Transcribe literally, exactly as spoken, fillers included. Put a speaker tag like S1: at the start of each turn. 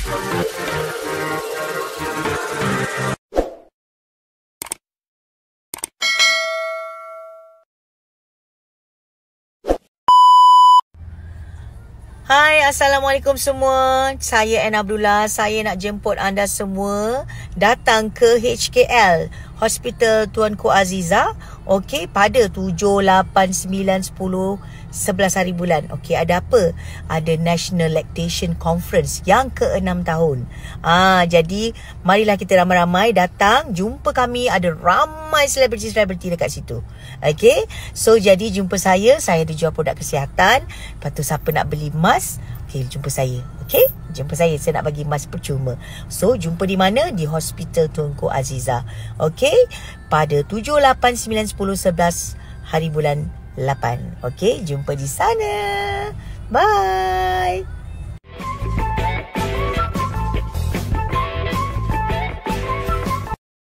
S1: Hai, Assalamualaikum semua. Saya N. Abdullah. Saya nak jemput anda semua datang ke H K L, Hospital Tunku Azizah. Okey, pada tujuh, lapan, sembilan, sepuluh, sebelas hari bulan. Okey, ada apa? Ada National Lactation Conference yang ke enam tahun. Ah, jadi marilah kita ramai-ramai datang jumpa kami. Ada ramai selebriti-selebriti dekat situ. Okey, so jadi jumpa saya. Saya ada jual produk kesihatan. Lepas tu siapa nak beli mask, okey, jumpa saya. Okey, jumpa saya. Saya nak bagi mask percuma. So, jumpa di mana? Di Hospital Tunku Azizah. Okey, pada tujuh, lapan, sembilan, sepuluh, sebelas hari bulan lapan. Okey, jumpa di sana. Bye.